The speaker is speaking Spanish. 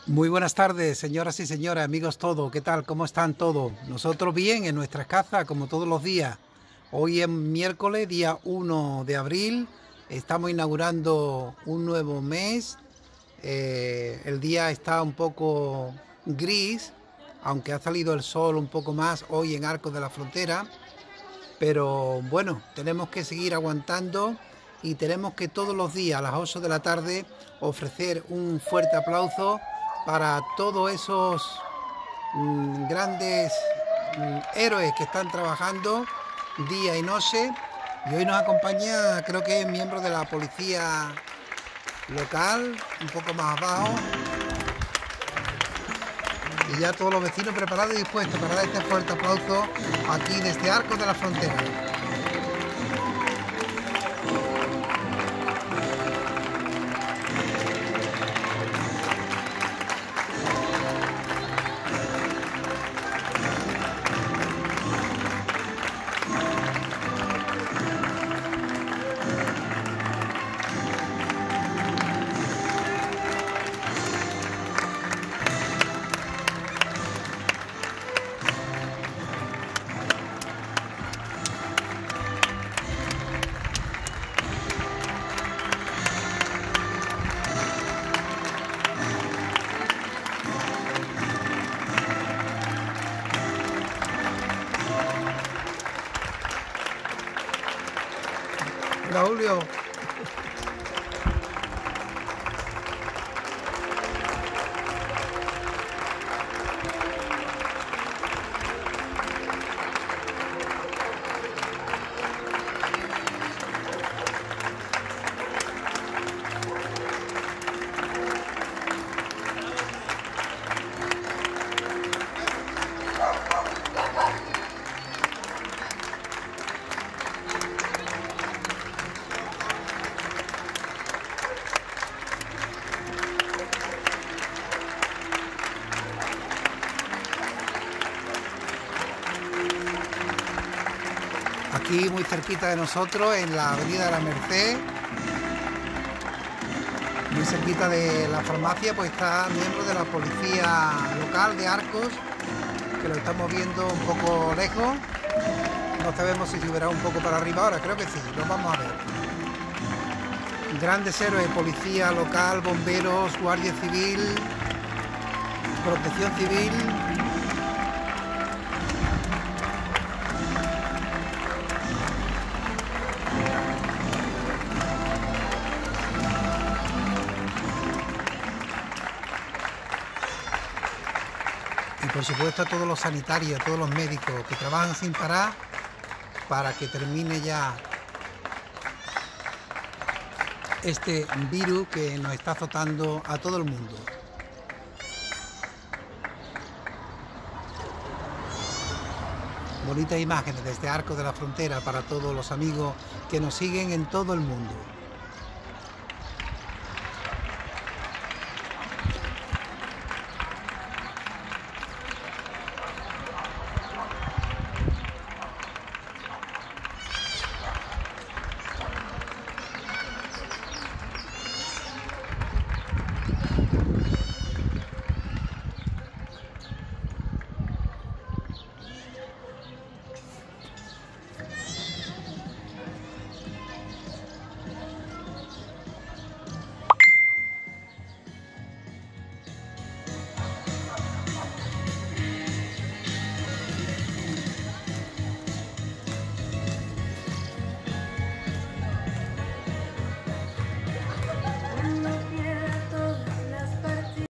Muy buenas tardes, señoras y señores, amigos todos. ¿Qué tal? ¿Cómo están todos? Nosotros bien en nuestras casas, como todos los días. Hoy es miércoles, día 1 de abril. Estamos inaugurando un nuevo mes. El día está un poco gris, aunque ha salido el sol un poco más hoy en Arcos de la Frontera. Pero bueno, tenemos que seguir aguantando y tenemos que todos los días a las 8 de la tarde ofrecer un fuerte aplauso para todos esos grandes héroes que están trabajando día y noche. Y hoy nos acompaña, creo que es miembro de la policía local, un poco más abajo. Y ya todos los vecinos preparados y dispuestos para dar este fuerte aplauso aquí desde Arcos de la Frontera. Hola, Julio. Aquí muy cerquita de nosotros, en la avenida de la Merced, muy cerquita de la farmacia, pues está miembro de la policía local de Arcos, que lo estamos viendo un poco lejos. No sabemos si subirá un poco para arriba ahora, creo que sí, lo vamos a ver. Grandes héroes, policía local, bomberos, guardia civil, protección civil. Y por supuesto a todos los sanitarios, a todos los médicos que trabajan sin parar para que termine ya este virus que nos está azotando a todo el mundo. Bonitas imágenes desde Arcos de la Frontera para todos los amigos que nos siguen en todo el mundo.